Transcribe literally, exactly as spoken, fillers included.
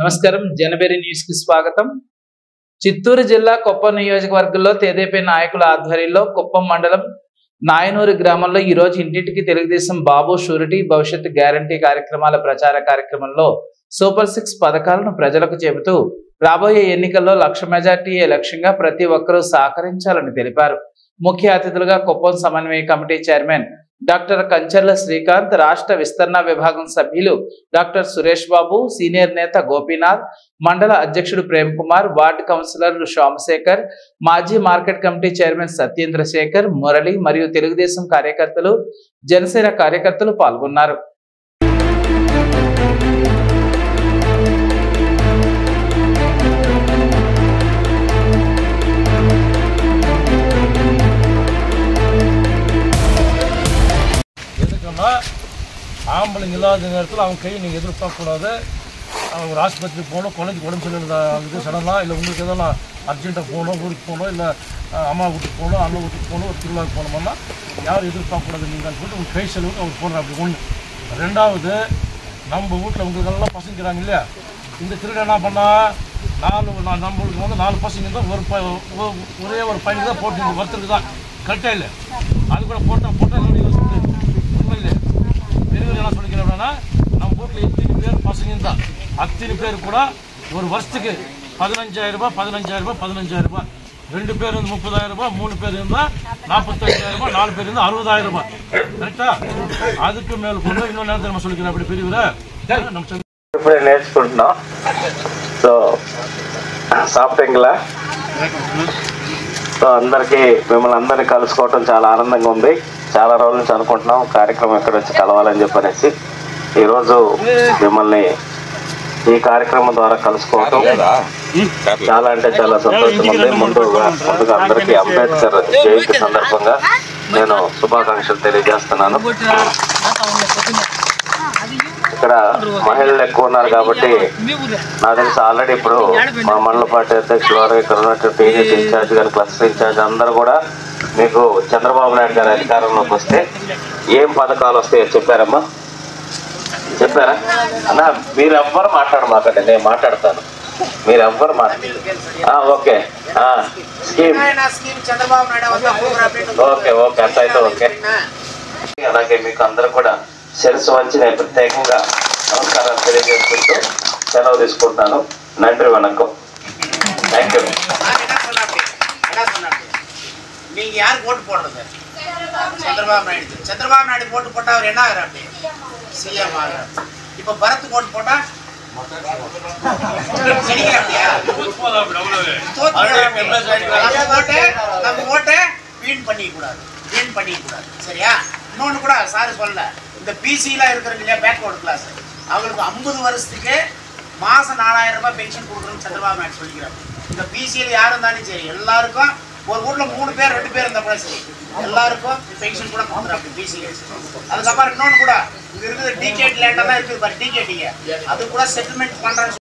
నమస్కారం జనబెరి న్యూస్ కి స్వాగతం. చిత్తూరు జిల్లా కుప్పం నియోజకవర్గంలో తెదేపా నాయకుల ఆధ్వర్యంలో కుప్పం మండలం నాయనూరు గ్రామంలో ఈ రోజు ఇంటింటికి తెలుగుదేశం బాబు షూరిటీ భవిష్యత్తు గ్యారంటీ కార్యక్రమాల ప్రచార కార్యక్రమంలో సూపర్ సిక్స్ పథకాలను ప్రజలకు చెబుతూ రాబోయే ఎన్నికల్లో లక్ష మెజార్టీయే లక్ష్యంగా ప్రతి ఒక్కరూ సహకరించాలని తెలిపారు. ముఖ్య అతిథులుగా కుప్పం సమన్వయ committee chairman doctor Kancharla Srikanth, రాష్ట్ర విస్తరణ విభాగం సభ్యులు డాక్టర్ సురేష్ బాబు, సీనియర్ నేత గోపీనాథ్, మండల అధ్యక్షుడు ప్రేమ్ కుమార్, వార్డు కౌన్సిలర్లు సోమశేఖర్, మాజీ market committee chairman Satyendra Sekhar, Murali మరియు తెలుగుదేశం కార్యకర్తలు, జనసేన కార్యకర్తలు పాల్గొన్నారు. ஆம்பளைங்க இல்லாத நேரத்தில் அவங்க கையை நீங்கள் எதிர்பார்க்கக்கூடாது. அவங்க ஒரு ஆஸ்பத்திரி போகணும், குழந்தைக்கு உடம்பு சரியில்லாத சடனாக, இல்லை உங்களுக்கு எதெல்லாம் அர்ஜென்ட்டாக போகணும், ஊருக்கு போகணும், இல்லை அம்மா வீட்டுக்கு போகணும், அண்ணன் வீட்டுக்கு போகணும், ஒரு திருவிழாவுக்கு போகணும்னா யாரும் எதிர்பார்க்கக்கூடாது. நீங்கள் சொல்லிட்டு உங்கள் கை செலவுக்கு அவங்க போடுற அப்படி ஒன்று. ரெண்டாவது, நம்ம வீட்டில் உங்களுக்கெல்லாம் பசங்கிறாங்க இல்லையா, இந்த திருவிழா என்ன பண்ணால் நாலு நான் நம்மளுக்கு வந்து நாலு பசங்க தான் ஒரு ப ஒரே ஒரு பையனுக்கு தான் போட்டு ஒருத்தருக்கு தான் கரெக்டாக இல்லை. அது கூட போட்டால் போட்டால் உண்மை இல்லை. பெரியவர் என்ன சொல்லிக்கிறேன் அப்படின்னா, நம்ம வீட்டில் எத்தனை பேர் பசங்க தான் அத்தனை பேர் கூட ஒரு வருஷத்துக்கு பதினஞ்சாயிரம் ரூபாய் பதினஞ்சாயிரம் ரூபாய் பதினஞ்சாயிரம் ரூபாய் ரெண்டு பேர் வந்து முப்பதாயிரம் ரூபாய், மூணு பேர் இருந்தால் நாற்பத்தஞ்சாயிரம் ரூபாய், நாலு பேர் இருந்தால் அறுபதாயிரம் ரூபாய். கரெக்டா? அதுக்கு மேல் கொண்டு இன்னொரு நேரத்தை நம்ம சொல்லிக்கிறேன். அப்படி பெரியவரை நம்ம ఇప్పుడే నేర్చుకుంటున్నాం. సో సాఫ్ట్వేర్లా సో అందరికీ మిమ్మల్ని అందరినీ కలుసుకోవటం చాలా ఆనందంగా ఉంది. చాలా రోజుల నుంచి అనుకుంటున్నాం కార్యక్రమం ఎక్కడ వచ్చి కలవాలని చెప్పనేసి ఈరోజు మిమ్మల్ని ఈ కార్యక్రమం ద్వారా కలుసుకోవటం చాలా అంటే చాలా సంతోషంగా ఉంది. ముందుగా ముందుగా అందరికీ అంబేద్కర్ జయంతి సందర్భంగా నేను శుభాకాంక్షలు తెలియజేస్తున్నాను. ఇక్కడ మహిళలు ఎక్కువ ఉన్నారు కాబట్టి నాకు తెలిసి ఆల్రెడీ ఇప్పుడు మా మండల పార్టీ అధ్యక్షులు వారు, ఇక్కడ ఉన్నటువంటి టీడీపీ ఇన్ఛార్జ్ గారు, క్లస్టర్ ఇన్ఛార్జ్ అందరూ కూడా మీకు చంద్రబాబు నాయుడు గారి అధికారంలోకి వస్తే ఏం పథకాలు వస్తాయో చెప్పారమ్మా? చెప్పారా అన్న? మీరు ఎవ్వరు మాట్లాడమాకండి, నేను మాట్లాడతాను. మీరు ఎవ్వరు మాట్లాడ ఓకే స్కీమ్ ఓకే ఓకే అంత అయితే ఓకే. అలాగే మీకు అందరూ కూడా శిరస్సు వంచి నేను ప్రత్యేకంగా నమస్కారాలు తెలియజేసుకుంటూ సెలవు తీసుకుంటాను. நன்றி வணக்கம். தேங்க்யூ. நீங்க யாருக்கு ஓட்டு போடுறது? சந்திரபாபு நாயுடு. சந்திரபாபு நாயுடு ஓட்டு போட்டா அவர் என்ன ஆகிறாரு? சிஎம் ஆகிறார். இப்ப பரத்துக்கு ஓட்டு போட்டா நம்ம ஓட்டை வீண் பண்ணிக்க கூடாது, வீண் பண்ணிக்க கூடாது. சரியா? இன்னொன்று கூட சார் சொல்லல, இந்த பிசிலாம் இருக்கிறவங்க இல்லையா, பேக்வர்டு கிளாஸ், அவங்களுக்கு ஐம்பது வருஷத்துக்கு மாதம் நாலாயிரம் ரூபாய் பென்ஷன் கொடுக்குறோன்னு சந்திரபாபு நாயுடு சொல்லிக்கிறாங்க. இந்த பிசியில் யார் இருந்தாலும் சரி, எல்லாருக்கும் ஒரு வீட்டில் மூணு பேர் ரெண்டு பேர் இருந்தால் கூட சரி, எல்லாருக்கும் பென்ஷன் கூட கொடுக்குறாங்க பிசியில். அதுக்கப்புறம் இன்னொன்று கூட இங்கே இருக்குது டிகேட் லேண்டாக தான் இருக்குது பாரு, டிகேட்டிங்க அது கூட செட்டில்மெண்ட் பண்ணுறாங்க.